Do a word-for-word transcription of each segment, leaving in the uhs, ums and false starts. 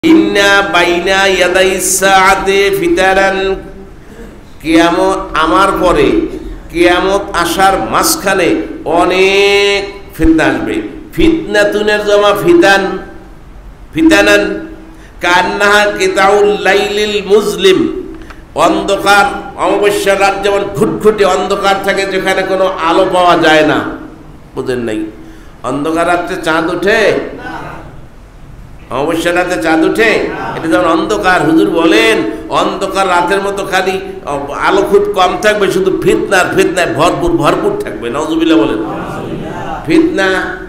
ইন্না বাইনা ইয়াদাইস সাআতে ফিতারান, কিয়ামত আমার পরে কিয়ামত আসার মাঝখানে অনেক ফিতনা আসবে। ফিতনাতুনের জমা ফিতান, ফিতানান কান্নাহা কিতাউল লাইলিল মুজলিম, অন্ধকার অমাবস্যার রাত যেমন ঘুটঘুটে অন্ধকার থাকে, যেখানে কোনো আলো পাওয়া যায় না। বুঝেন নাই? অন্ধকার রাত্রে চাঁদ ওঠে, অমাবস্যার রাতে চাঁদ উঠে, এটা যেমন অন্ধকার। হুজুর বলেন অন্ধকার রাতের মতো খালি আলো খুব কম থাকবে, শুধু ফিতনার ফিতনায় ভরপুর ভরপুর থাকবে। নাউজুবিল্লাহ বলেন। ফিতনা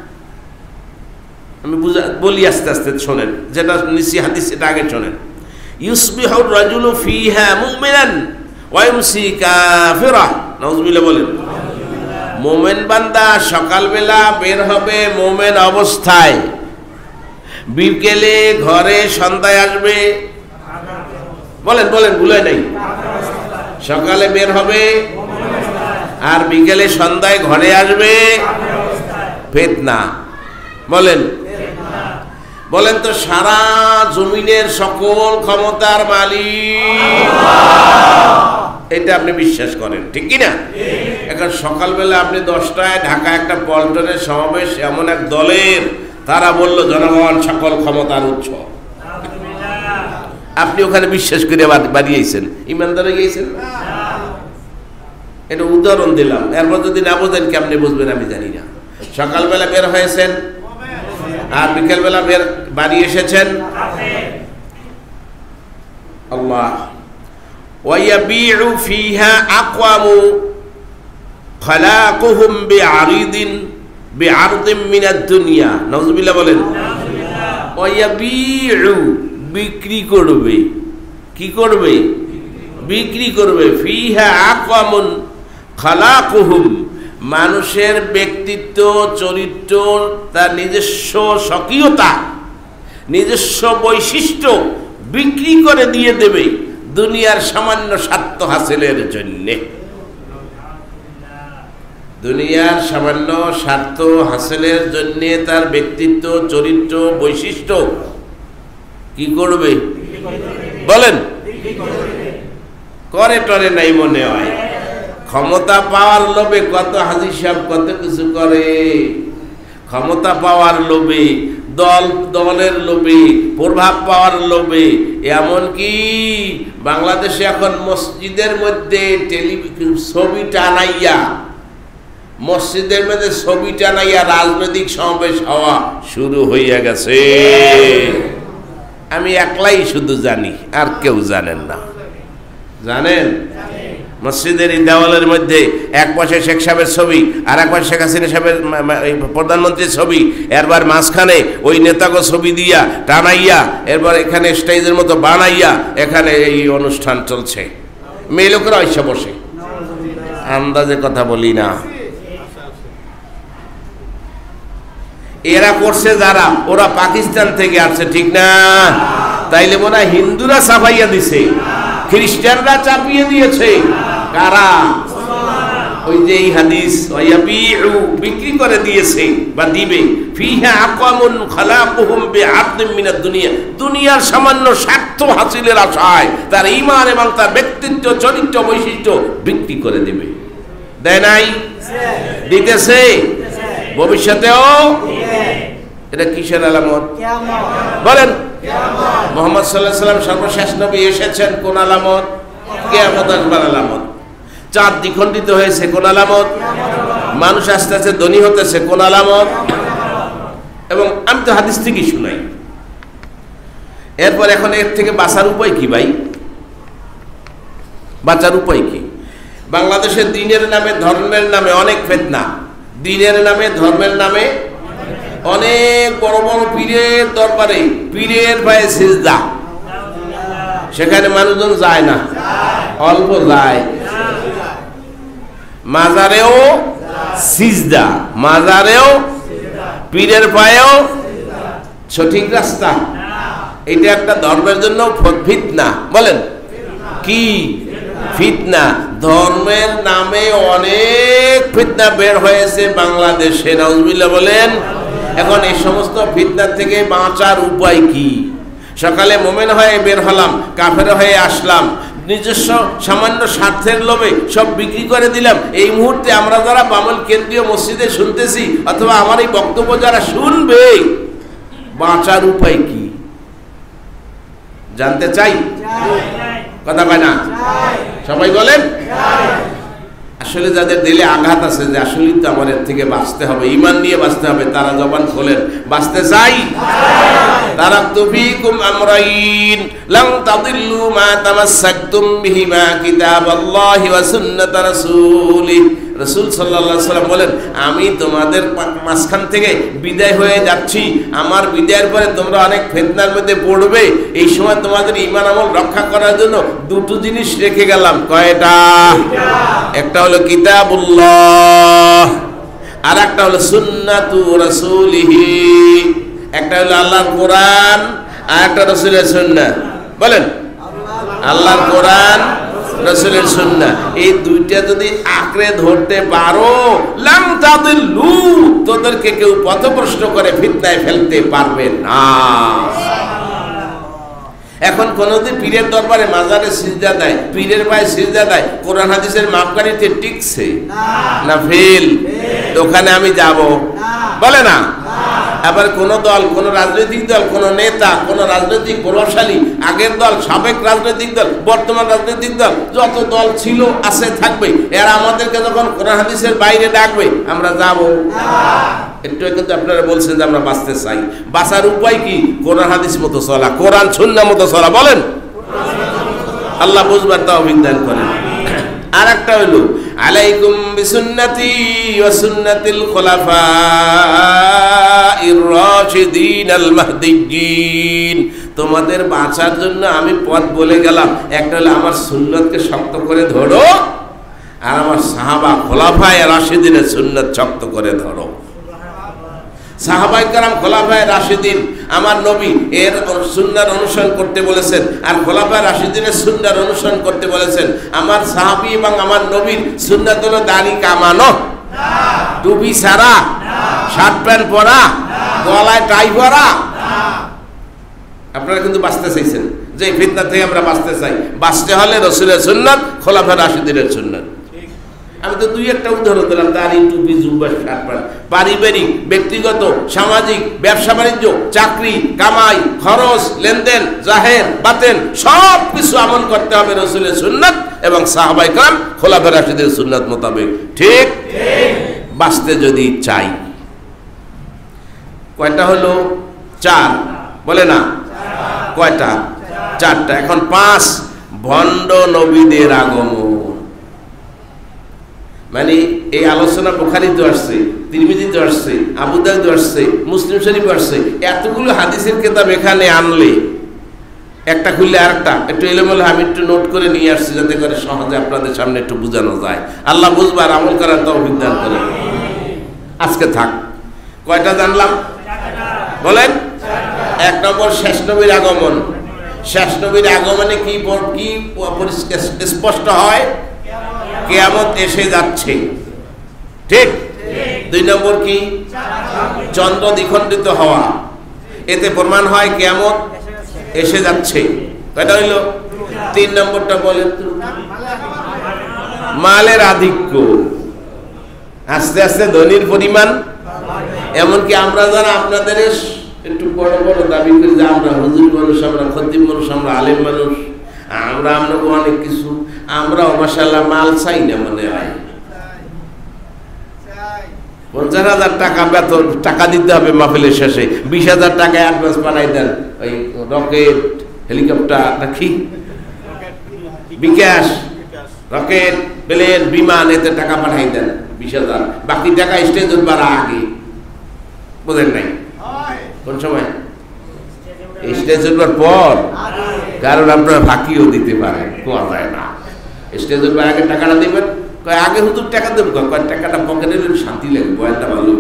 আমি বুঝা বলি আস্তে আস্তে শোনেন, যেটা নিসি হাদিস সেটা আগে শোনেন। ইউসবিহুর রাজুলু ফিহা মুমিনান ওয়া ইউমসি কাফিরা। নাউজুবিল্লাহ বলেন। মুমিন বান্দা সকালবেলা বের হবে মুমিন অবস্থায়, বিকেলে ঘরে সন্ধ্যায় আসবে। বলেন বলেন ভুলে নাই। সকালে বের হবে আর বিকেলে সন্ধ্যায় ঘরে আসবে। ফিতনা বলেন বলেন তো সারা জমিনের সকল ক্ষমতার মালিক, এটা আপনি বিশ্বাস করেন ঠিক কিনা? এখন সকালবেলা আপনি দশটায় ঢাকা একটা পল্টনের সমাবেশ, এমন এক দলের, তারা বলল জনগণ সকল ক্ষমতার উৎস। আপনি ওখানে বিশ্বাস করে বাড়িয়েছেন, ইমানদার হয়ে গিয়েছেন। এটা উদাহরণ দিলাম, এরপর যদি না বোঝেন কেমনে বুঝবেন আমি জানি না। সকালবেলা বের হয়েছেন আর বিকেলবেলা বের বাড়ি এসেছেন। আল্লাহ ওয়ায়াবিউ ফিহা আকওয়ামু খালাকুহুম বিআরিদিন বিআরদিম মিনাদ দুনিয়া। নাউজুবিল্লাহ বলেন। ওয়ায়াবিউ বিক্রি করবে, কি করবে? বিক্রি করবে। ফিহা আকওয়ামুন খালাকুহুম, মানুষের ব্যক্তিত্ব চরিত্র, তার নিজস্ব স্বকীয়তা, নিজস্ব বৈশিষ্ট্য বিক্রি করে দিয়ে দেবে দুনিয়ার সামান্য স্বার্থ হাসিলের জন্যে। দুনিয়ার সামান্য স্বার্থ হাসিলের জন্যে তার ব্যক্তিত্ব চরিত্র বৈশিষ্ট্য কি করবে? বলেন। করে টরে নাই মনে হয়। ক্ষমতা পাওয়ার লোভে কত হাজি সাহেব কত কিছু করে। ক্ষমতা পাওয়ার লোভে, দল দলের লোভে, প্রভাব পাওয়ার লোভে, এমনকি বাংলাদেশে এখন মসজিদের মধ্যে টেলি ছবি টানাইয়া, মসজিদের মধ্যে ছবি টানাইয়া রাজনৈতিক সমাবেশ হওয়া শুরু হইয়া গেছে। আমি একলাই শুধু জানি, আর কেউ জানেন না। জানেন? মসজিদের এই দেওয়ালের মধ্যে এক পাশে শেখ সাহেবের ছবি, আর এক পাশে শেখ হাসিনা সাহেবের প্রধানমন্ত্রীর ছবি, এরবার মাঝখানে ওই নেতাকে ছবি দিয়া টানাইয়া, এরপর এখানে স্টেজের মতো বানাইয়া এখানে এই অনুষ্ঠান চলছে। মেয়ে লোকেরা এসে বসে, আন্দাজে কথা বলি না। এরা করছে যারা, ওরা পাকিস্তান থেকে আসছে, ঠিক না? তাইলে মনে হয় হিন্দুরা চাপাইয়া দিছে, খ্রিস্টানরা চাপিয়ে দিয়েছে। কারা? ওই যে এই হাদিস বিক্রি করে দিয়েছে বা দিবে। ফিহা আকওয়ামুন খালাকুহুম বিআরদিম মিনাদ দুনিয়া, দুনিয়ার সামান্য স্বার্থ হাসিলের আশায় তার ঈমান এবং তার ব্যক্তিত্ব চরিত্র বৈশিষ্ট্য বিক্রি করে দেবে। দেয় নাই? দিতেছে, ভবিষ্যতেও। এটা কিসের আলামত? বলেন। মুহাম্মদ সাল্লাল্লাহু আলাইহি ওয়াসাল্লাম সর্বশেষ নবী এসেছেন, কোন আলামত? কিয়ামত আসবার আলামত। চাঁদ দ্বিখণ্ডিত হয়েছে, কোন আলামত? মানুষ আস্তে আস্তে ধনী হতেছে, কোন আলামত? এবং আমি তো হাদিস থেকেই শুনাই। এরপর এখন এর থেকে বাঁচার উপায় কি ভাই? বাঁচার উপায় কি? বাংলাদেশের দিনের নামে ধর্মের নামে অনেক ফিতনা, দিনের নামে ধর্মের নামে অনেক বড় বড় পীরের দরবারে পীরের পায়ে সিজদা, সেখানে মানুষজন যায় না, অল্প যায়। মাজারেও সিজদা, মাজারেও পীরের পায়েও সঠিক রাস্তা? এটা একটা ধর্মের জন্য ফিতনা। বলেন কি ফিতনা? ধর্মের নামে অনেক ফিতনা বের হয়েছে বাংলাদেশে। নাউজুবিল্লাহ বলেন। এখন এই সমস্ত ফিতনা থেকে বাঁচার উপায় কি? সকালে মোমেন হয়ে বের হলাম, কাফের হয়ে আসলাম, নিজস্ব সামান্য স্বার্থের লোভে সব বিক্রি করে দিলাম। এই মুহূর্তে আমরা যারা বামল কেন্দ্রীয় মসজিদে শুনতেছি অথবা আমার এই বক্তব্য যারা শুনবে, বাঁচার উপায় কি জানতে চাই? কথা কয় না? সবাই বলেন। আসলে যাদের দিলে আঘাত আছে যে আসলেই তো আমার এর থেকে বাঁচতে হবে, ঈমান নিয়ে বাঁচতে হবে, তারা জবান খোলেন, বাঁচতে চাই। তারাকতু ফীকুম আমরাইন লান তাদিল্লু মা তামাসসাকতুম বিহিমা কিতাবাল্লাহি ওয়া সুন্নাত রাসূলিহি। রাসূল সাল্লাল্লাহু আলাইহি ওয়াসাল্লাম বলেন, আমি তোমাদের মাঝখান থেকে বিদায় হয়ে যাচ্ছি, আমার বিদায়ের পরে তোমরা অনেক ফিতনার মধ্যে পড়বে, এই সময় তোমাদের ঈমান আমল রক্ষা করার জন্য দুটো জিনিস রেখে গেলাম। কয়টা? একটা হলো কিতাবুল্লাহ, আর একটা হলো সুন্নাতু রাসূলিহি। একটা হলো আল্লাহর কোরআন, আর একটা রাসূলের সুন্নাহ। বলেন, আল্লাহর কোরআন, রাসূলের সুন্নাহ, এই দুইটা যদি আঁকড়ে ধরতে পারো, লাম তাদিল্লু, তোদেরকে কেউ পথভ্রষ্ট করে ফিতনায় ফেলতে পারবে না। এখন কোনদিন পীরের দরবারে মাজারে সিজদা দেয়, পীরের পায়ে সিজদা দেয়, কোরআন হাদিসের মাপকাঠিতে টিকছে না ফেল? ওখানে আমি যাব? বলে না। আবার কোন দল, কোন রাজনৈতিক দল, কোন নেতা, কোন রাজনৈতিক প্রভাবশালী, আগের দল, সাবেক রাজনৈতিক দল, বর্তমান রাজনৈতিক দল, যত দল ছিল আছে থাকবে, এরা আমাদেরকে যখন কোরআন হাদিসের বাইরে ডাকবে আমরা যাব? একটু কিন্তু আপনারা বলছেন যে আমরা বাঁচতে চাই, বাঁচার উপায় কি? কোরআন হাদিস মতো চলা, কোরআন সুন্নাহ মতো চলা। বলেন, আল্লাহ বুঝবার তৌফিক দান করেন। আর একটা হলো আলাইকুম বিসুন্নতি ওয়া সুন্নাতিল খুলাফাইর রাশিদিন আল মাহদিয়্যিন। তোমাদের বাঁচার জন্য আমি পথ বলে গেলাম, একটা হলো আমার সুন্নতকে শক্ত করে ধরো, আর আমার সাহাবা খোলাফায়ে রাশিদিনের সুন্নত শক্ত করে ধরো। সাহাবায়ে কেরাম খোলাফায়ে রাশিদিন, আমার নবী এর সুন্নাহর অনুসরণ করতে বলেছেন, আর খোলাফায়ে রাশিদিনের সুন্নাহর অনুসরণ করতে বলেছেন। আমার সাহাবী এবং আমার নবীর সুন্নাত হলো দাড়ি কামানো, টুপি ছাড়া, শার্ট প্যান্ট পরা, গলায় টাই পরা। আপনারা কিন্তু বাঁচতে চাইছেন যে ফিতনা থেকে আমরা বাঁচতে চাই, বাঁচতে হলে রাসূলের সুন্নাত, খোলাফায়ে রাশিদিনের সুন্নাত। আমি তো দুই একটা উদাহরণ দিলাম, দাড়ি, টুপি, জুব্বা, শার্ট প্যান্ট। পারিবারিক, ব্যক্তিগত, সামাজিক, ব্যবসা বাণিজ্য, চাকরি, কামাই, খরচ, লেনদেন, জাহের বাতেন, সব কিছু আমল করতে হবে রাসূলের সুন্নাত এবং সাহাবায়ে কেরাম খোলাফায়ে রাশিদিনের সুন্নাত মোতাবেক। ঠিক? বাঁচতে যদি চাই। কয়টা হলো? চার। বলে না? কয়টা? চারটা। এখন পাঁচ, ভণ্ড নবীদের আগমন। মানে এই আলোচনা বুখারীতে আসছে, তিরমিজিতে আসছে, আবু দাউদে আসছে, মুসলিম শরীফে আসছে। এতগুলো হাদিসের কিতাব এখানে আনলে একটা খুললে আরেকটা একটু এলোমেলো আমি একটু নোট করে নিয়ে আসছি, যাতে করে সহজে আপনাদের সামনে একটু বোঝানো যায়। আল্লাহ বুঝবার আমল করার তৌফিক দান করেন। আজকে থাক। কয়টা জানলাম? বলেন। এক নম্বর, শেষ নবীর আগমন। শেষ নবীর আগমনে কি কি স্পষ্ট হয়? কিয়ামত এসে যাচ্ছে। ঠিক? দুই নম্বর কি? চন্দ্র দ্বিখণ্ডিত হওয়া, এতে প্রমাণ হয় কিয়ামত এসে যাচ্ছে। কয়টা হইল? তিন নম্বরটা বলেন তো। মালের আধিক্য, আস্তে আস্তে ধনীর পরিমাণ। এমনকি আমরা যারা আপনাদের একটু বড় বড় দাবি করি যে আমরা হুজুর মানুষ, আমরা খতিব মানুষ, আমরা আলেম মানুষ, আমরা আমরা অনেক কিছু, আমরা মাশাআল্লাহ মাল চাই না মনে হয়। পঞ্চাশ হাজার টাকা বেতন, টাকা দিতে হবে মাহফিলের শেষে, বিশ হাজার টাকা অ্যাডভান্স বানাই দেন, ওই রকেট, হেলিকপ্টার নাকি বিকাশ, রকেট, প্লেন, বিমান, এতে টাকা পাঠাই দেন বিশ হাজার, বাকি টাকা স্টেজ উঠবার আগে। বোঝেন নাই? কোন সময়? স্টেজ উঠবার পর, কারণ আপনারা ফাঁকিও দিতে পারেন, কোয়া যায় না। স্টেজ উঠবার আগে টাকাটা দেবেন, কয় আগে হুজুর টাকা দেবো, কয় টাকাটা পকেটে শান্তি লাগবে, বয়ানটা ভালো।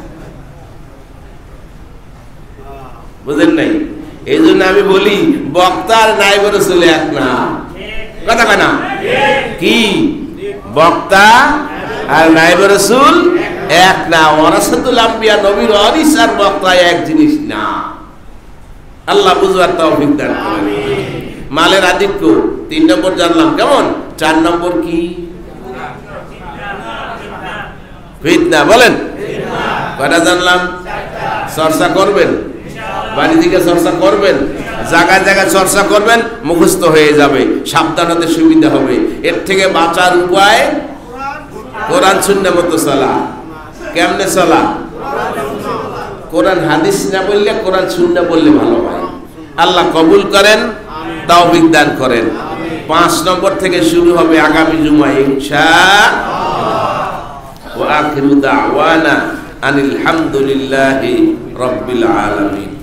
বুঝেন নাই? এই জন্য আমি বলি বক্তার নায়েব রাসূল এক না। কথা কয় না? কি বক্তা আর নায়েব রাসূল এক না। ওয়ারাসাতুল আম্বিয়া, নবীর ওয়ারিস আর বক্তা এক জিনিস না। আল্লাহ বুঝবার তৌফিক দান করেন। মালের আধিক্য তিন নম্বর জানলাম, কেমন? চার নম্বর কি? ফিতনা। বলেন কয়টা জানলাম? চর্চা করবেন, বাড়ি থেকে চর্চা করবেন, জায়গায় জায়গায় চর্চা করবেন, মুখস্থ হয়ে যাবে, সাবধান হতে সুবিধা হবে। এর থেকে বাঁচার উপায় কোরআন সুন্নাহ মতো চলা। কেমনে চলা? কোরআন হাদিস না বললে কোরআন সুন্নাহ বললে ভালো হয়। আল্লাহ কবুল করেন, তৌফিক দান করেন। পাঁচ নম্বর থেকে শুরু হবে আগামী জুমায় ইনশাআল্লাহ। ওয়া আখিরু দাওয়ানা আনিল হামদুলিল্লাহি রাব্বিল আলামিন।